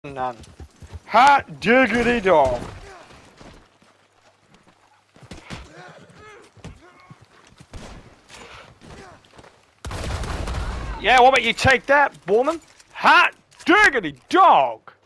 None. Hot diggity dog. Yeah, what about you take that, woman? Hot diggity dog.